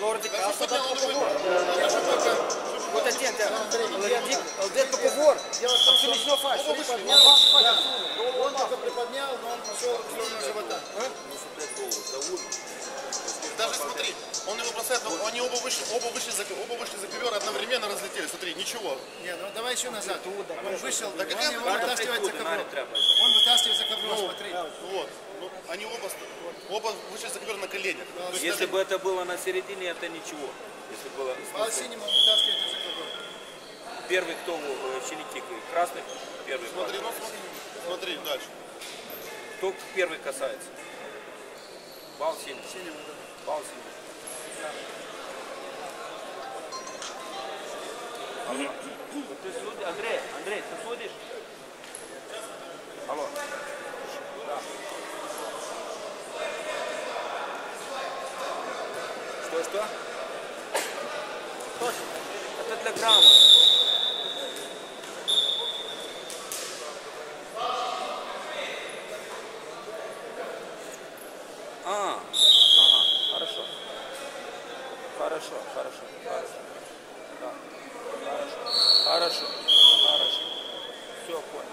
lor de casă, dar pe covor. Uite atent, îl dă pe covor. Absolut nici nu o faci. Он только приподнял, но он пошел в сторону живота. Даже смотри, он его бросает, но они оба вышли за ковер, одновременно разлетели. Смотри, ничего. Нет, ну давай еще назад. Он вышел, он его вытаскивает за ковром. Он вытаскивает за ковром, смотри. Вот. Ну, они оба вышли за ковер на коленях. Если бы это было на середине, это ничего. Если было синим он вытаскивает за ковром. Первый, кто щеники, красный, первый. Смотри, ну смотри дальше. Кто первый касается? Бал синий. Бал синий. Ты судишь? Андрей, ты судишь? Алло. Что? Это для грамма. Ага, хорошо. Да. Хорошо. Все, понял.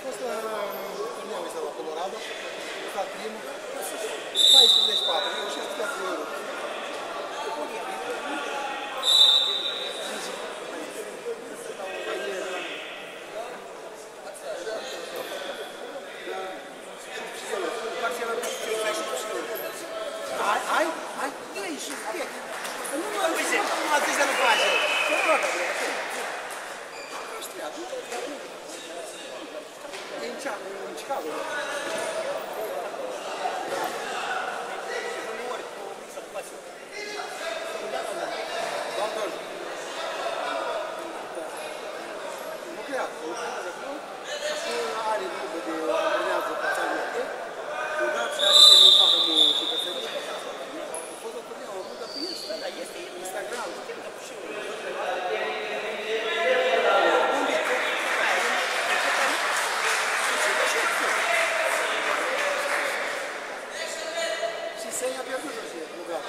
fost la turneul ăsta la Colorado, a stat primul, 14-4, eu și am stat cu euro. Ai? Dă-i și spec. Nu mă zice, nu mă zice să nu face. Ce rog, Andrei, așa. Nu știa, nu. E în Chicago. Nu cred. Și are grupă de urmează pațani noapte. Urmează și are să nu facă muzică căsărie. A fost o turnea, o rundă cu el. Da, este Instagram. Și se ia pierdut așa, nu gata.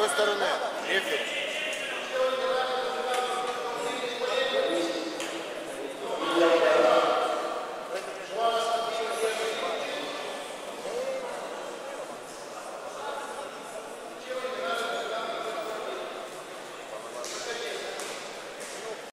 другой стороны. Рефери.